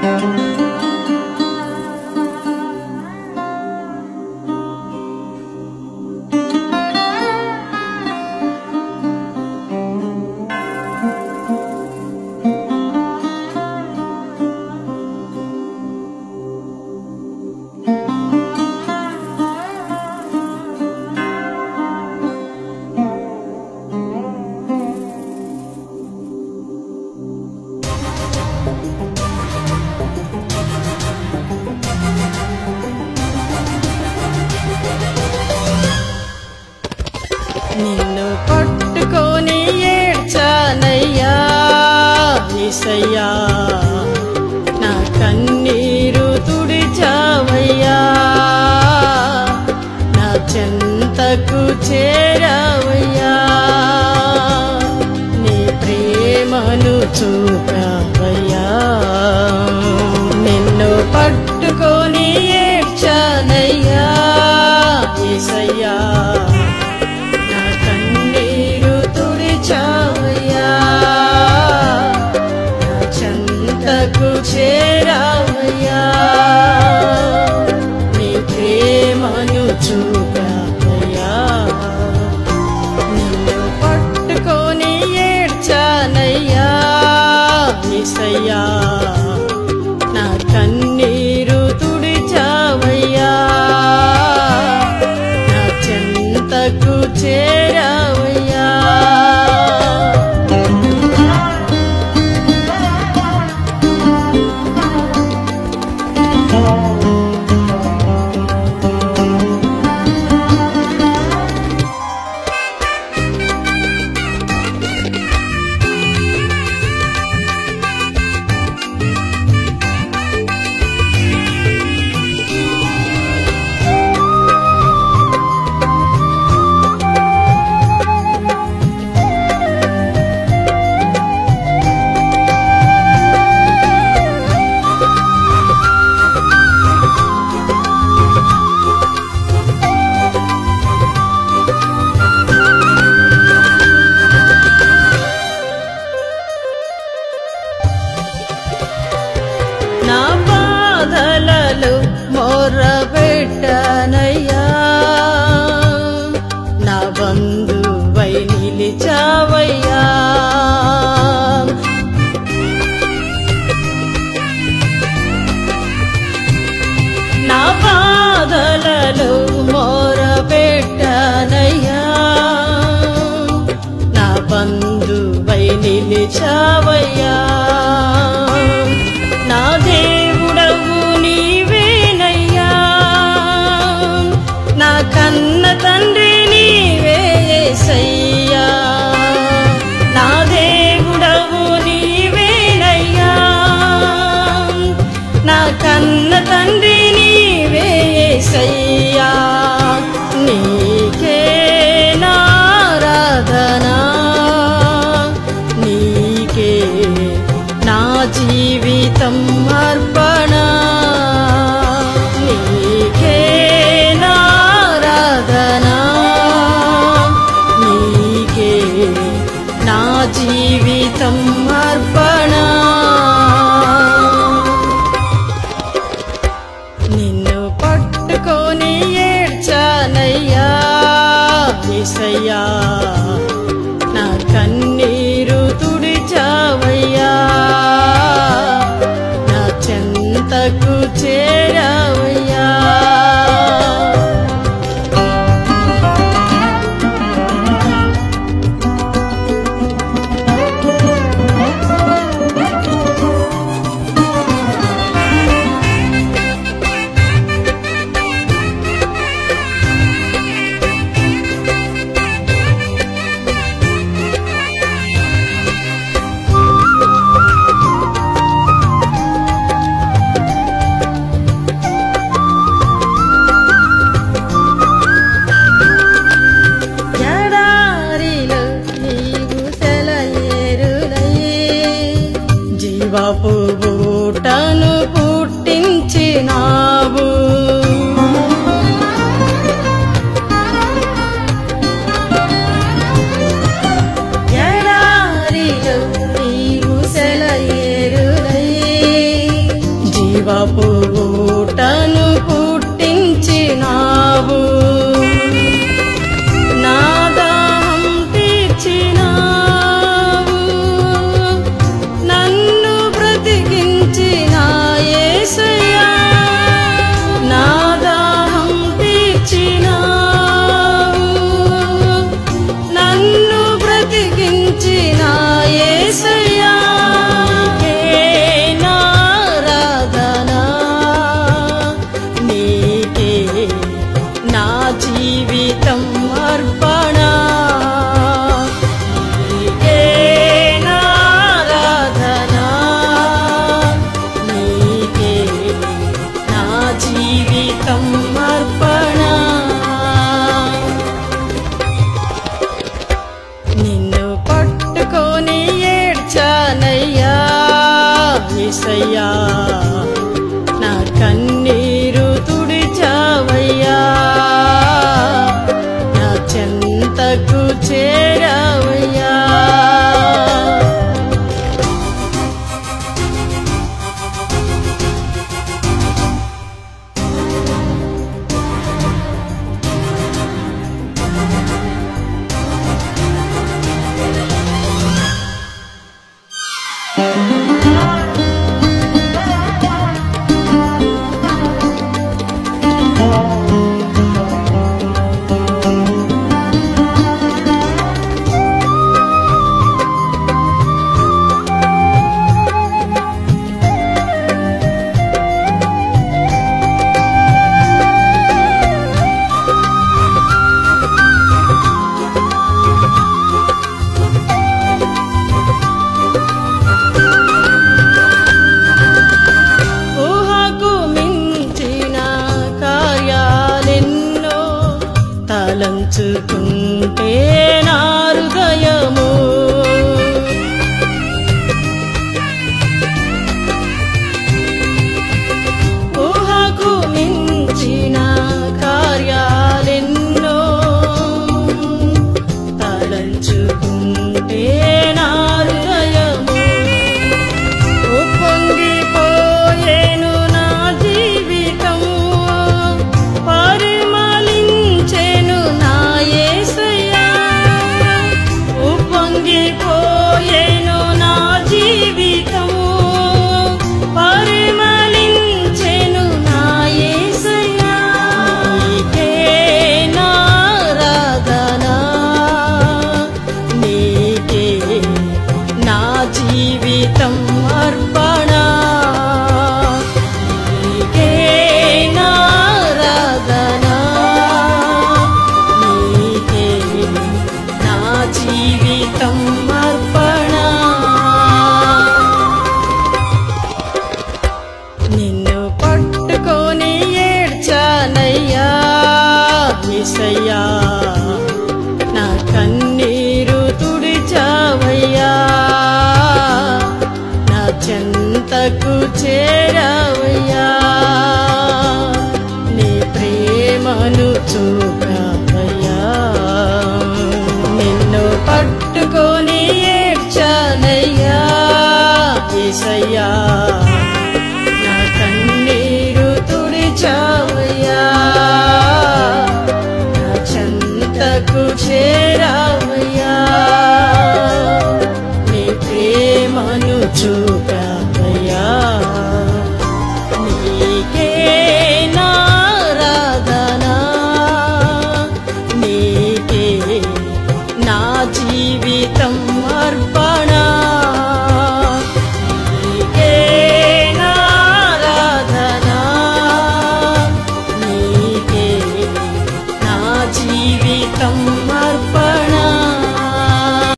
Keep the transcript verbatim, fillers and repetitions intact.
నిన్ను పట్టుకొని ఏడ్చానయ్యా యేసయ్యా, నా కన్నీరు తుడిచావయ్యా, నా చెంతకు చేరావయ్యా, నీ ప్రేమను చూపావయ్యా. నిన్ను పట్టుకొని ఏడ్చానయ్యా యేసయ్యా, చేరావయ్యా, నీ ప్రేమను చూపావయ్యా. నిన్ను పట్టుకొని ఏడ్చానయ్యా యేసయ్యా, నా కన్నీరు తుడిచావయ్యా, నా చెంతకు చేరావయ్యా. నా బాధలలో మొరబెట్టనయ్యా, నా బంధువై నిలిచావయ్యా, నా బాధలలో మొరబెట్టనయ్యా, నా బంధువై నిలిచావయ్యా, నా దేవుడవు నీవేనయ్యా, నా కన్న తండ్రి నీవే యేసయ్యా, నా దేవుడవు నీవేనయ్యా, నా కన్న తండ్రి నీవే యేసయ్యా. నీకే నారాధనా, నీకే నా జీవితం అర్పణ, నీకే నారాధనా, నీకే నా జీవితం అర్పణ. నిన్ను పట్టుకొని ఏడ్చానయ్యా యేసయ్యా, నా కన్నీరు తుడిచావయ్యా, నా చెంతకు చేరావయ్యా. జీవపు బూటను పుట్టించినావు, ఎడారిలో నీవు సెలయేరులై జీవపు ఊటను పుట్టించినావు, నా దాహం తీర్చినావు, నన్ను బ్రతికించిన యేసయ్యా, నా దాహం తీర్చినావు, నన్ను బ్రతికించిన యేసయ్యా. జీవితం అర్పణ నీకే నారాధన, నీకే నా జీవితం అర్పణ. నిన్ను పట్టుకొని ఏడ్చానయ్యా యేసయ్యా, నా కన్నీరు తుడిచావయ్యా, చెంతకు చేరావయ్యా. తలంచుకుంటే నా హృదయము ఊహకు మించిన కార్యాలెన్నో, తలంచుకుంటే నా హృదయము ఉప్పొంగిపోయేను నా జీవితం, పరిమళించెను నా యేసయ్యా, ఉప్పొంగిపోయేను నా జీవితం, పరిమళించెను నా యేసయ్యా. నీకే నారాధన, నీకే నా జీవితం అర్పణ, నీకే నారాధన, నీకే నా జీవితం అర్పణ. నిన్ను పట్టుకొని ఏడ్చానయ్యా యేసయ్యా, నా కన్నీరు తుడిచావయ్యా, నా చెంతకు చేరావయ్యా, నీ ప్రేమను చూపావయ్యా. నిన్ను పట్టుకొని ఏడ్చానయ్యా యేసయ్యా,